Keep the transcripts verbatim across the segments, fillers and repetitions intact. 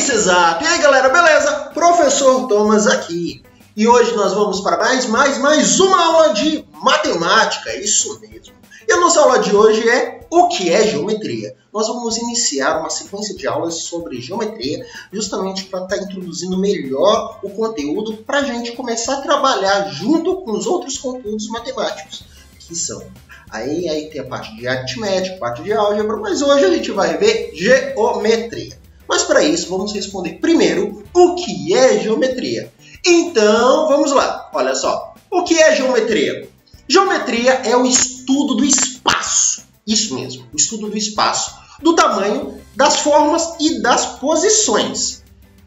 Ciência Exata! E aí galera, beleza? Professor Thomas aqui. E hoje nós vamos para mais, mais, mais uma aula de matemática, isso mesmo. E a nossa aula de hoje é o que é geometria. Nós vamos iniciar uma sequência de aulas sobre geometria, justamente para estar introduzindo melhor o conteúdo para a gente começar a trabalhar junto com os outros conteúdos matemáticos, que são... Aí, aí tem a parte de aritmética, a parte de álgebra, mas hoje a gente vai ver geometria. Mas para isso, vamos responder primeiro o que é geometria. Então, vamos lá. Olha só. O que é geometria? Geometria é o estudo do espaço. Isso mesmo, o estudo do espaço. Do tamanho, das formas e das posições.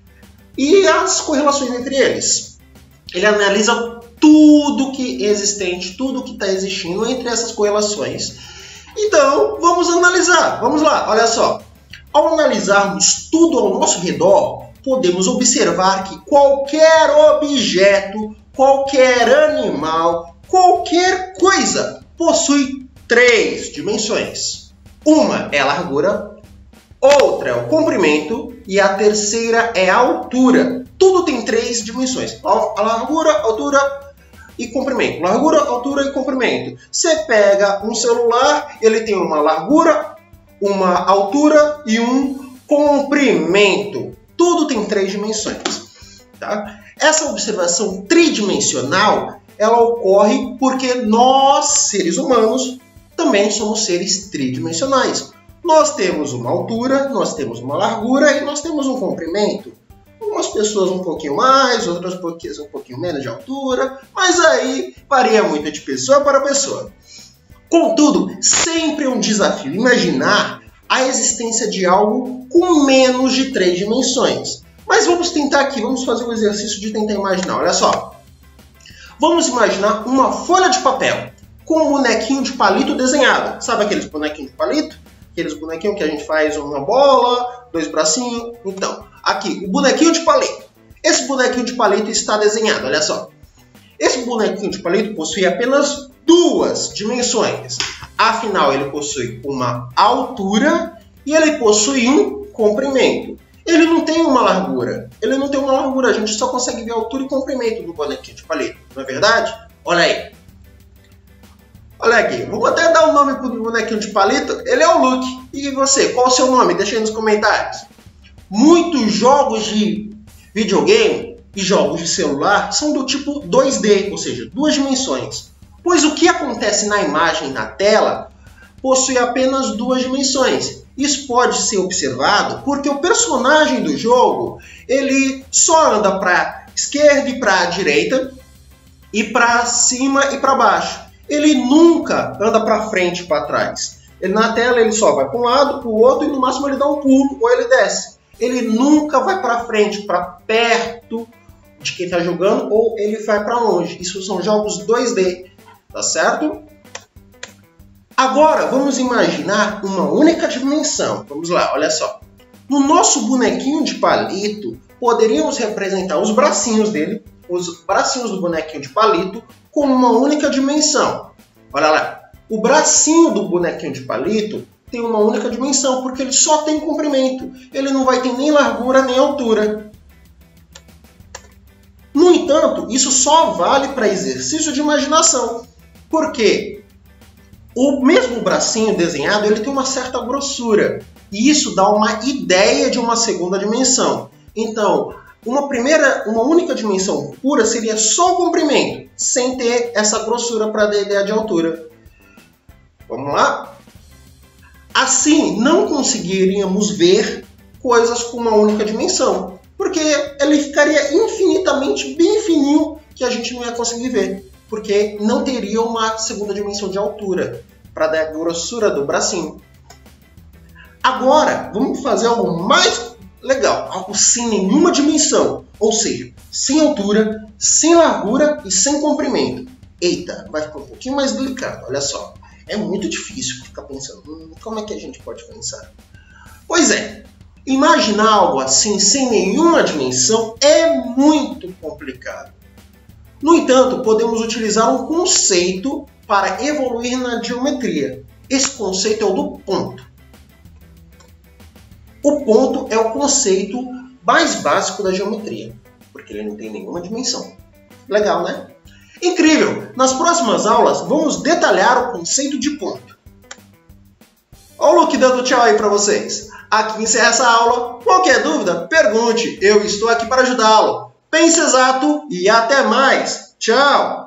E as correlações entre eles. Ele analisa tudo que é existente, tudo que está existindo entre essas correlações. Então, vamos analisar. Vamos lá, olha só. Ao analisarmos tudo ao nosso redor, podemos observar que qualquer objeto, qualquer animal, qualquer coisa possui três dimensões. Uma é a largura, outra é o comprimento e a terceira é a altura. Tudo tem três dimensões: a largura, altura e comprimento. Largura, altura e comprimento. Você pega um celular, ele tem uma largura, uma altura e um comprimento. Tudo tem três dimensões. Tá? Essa observação tridimensional, ela ocorre porque nós, seres humanos, também somos seres tridimensionais. Nós temos uma altura, nós temos uma largura e nós temos um comprimento. Algumas pessoas um pouquinho mais, outras um pouquinho menos de altura, mas aí varia muito de pessoa para pessoa. Contudo, sempre é um desafio imaginar a existência de algo com menos de três dimensões. Mas vamos tentar aqui, vamos fazer um exercício de tentar imaginar. Olha só. Vamos imaginar uma folha de papel com um bonequinho de palito desenhado. Sabe aqueles bonequinhos de palito? Aqueles bonequinhos que a gente faz uma bola, dois bracinhos. Então, aqui, o bonequinho de palito. Esse bonequinho de palito está desenhado, olha só. Esse bonequinho de palito possui apenas duas dimensões. Afinal, ele possui uma altura e ele possui um comprimento. Ele não tem uma largura. Ele não tem uma largura. A gente só consegue ver a altura e comprimento do bonequinho de palito. Não é verdade? Olha aí. Olha aqui. Vamos até dar o um nome para o bonequinho de palito. Ele é o Luke. E você? Qual o seu nome? Deixa aí nos comentários. Muitos jogos de videogame e jogos de celular são do tipo dois D, ou seja, duas dimensões. Pois o que acontece na imagem na tela possui apenas duas dimensões. Isso pode ser observado porque o personagem do jogo ele só anda para esquerda e para direita e para cima e para baixo. Ele nunca anda para frente e para trás. Ele, na tela ele só vai para um lado, para o outro e no máximo ele dá um pulo ou ele desce. Ele nunca vai para frente, para perto de quem está jogando, ou ele vai para longe. Isso são jogos dois D, tá certo? Agora vamos imaginar uma única dimensão. Vamos lá, olha só. No nosso bonequinho de palito, poderíamos representar os bracinhos dele, os bracinhos do bonequinho de palito, como uma única dimensão. Olha lá, o bracinho do bonequinho de palito tem uma única dimensão, porque ele só tem comprimento. Ele não vai ter nem largura nem altura. No entanto, isso só vale para exercício de imaginação. Porque o mesmo bracinho desenhado ele tem uma certa grossura. E isso dá uma ideia de uma segunda dimensão. Então, uma, primeira, uma única dimensão pura seria só o comprimento, sem ter essa grossura para dar ideia de altura. Vamos lá? Assim, não conseguiríamos ver coisas com uma única dimensão, porque ele ficaria infinitamente bem fininho que a gente não ia conseguir ver, porque não teria uma segunda dimensão de altura para dar a grossura do bracinho. Agora, vamos fazer algo mais legal, algo sem nenhuma dimensão, ou seja, sem altura, sem largura e sem comprimento. Eita, vai ficar um pouquinho mais delicado, olha só. É muito difícil ficar pensando, hum, como é que a gente pode pensar? Pois é, imaginar algo assim sem nenhuma dimensão é muito complicado. No entanto, podemos utilizar um conceito para evoluir na geometria. Esse conceito é o do ponto. O ponto é o conceito mais básico da geometria, porque ele não tem nenhuma dimensão. Legal, né? Incrível! Nas próximas aulas, vamos detalhar o conceito de ponto. Olha o Luke dando tchau aí para vocês. Aqui encerra essa aula. Qualquer dúvida, pergunte. Eu estou aqui para ajudá-lo. Pense exato e até mais. Tchau!